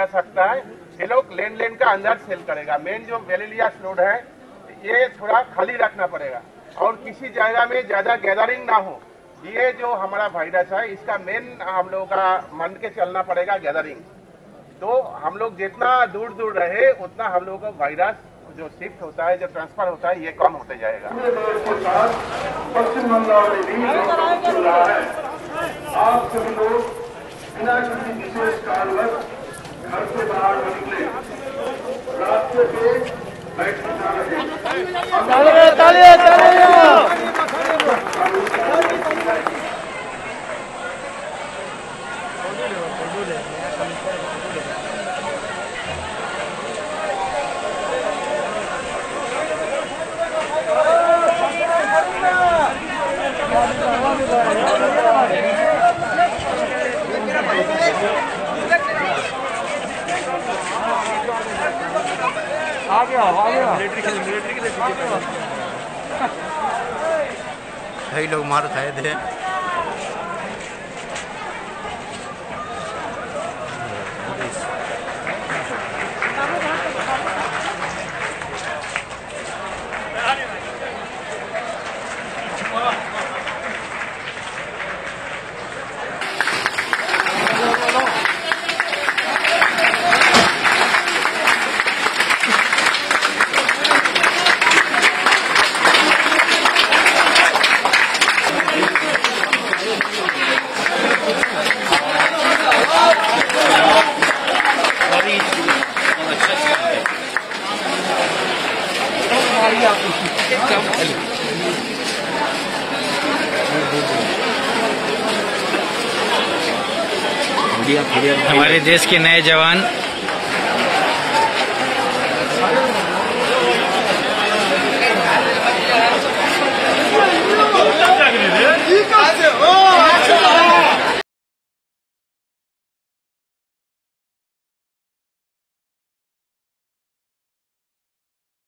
सकता है। ये लोग लेन का अंदर सेल करेगा। मेन जो बेलिलियस रोड है ये थोड़ा खाली रखना पड़ेगा और किसी जगह में ज्यादा गैदरिंग ना हो। ये जो हमारा वायरस है इसका मेन हम लोगों का मान के चलना पड़ेगा गैदरिंग। तो हम लोग जितना दूर दूर रहे उतना हम लोगों का वायरस जो शिफ्ट होता है, जो ट्रांसफर होता है, ये कम होते जाएगा। पश्चिम बंगाल में भी चल रहा है। आप सभी लोग बिना किसी विशेष कारणवश घर से बाहर न निकले, रास्ते पे बैठ ना रहे। आ गया मिलिट्री के कई लोग मार खाए थे। हमारे देश के नए जवान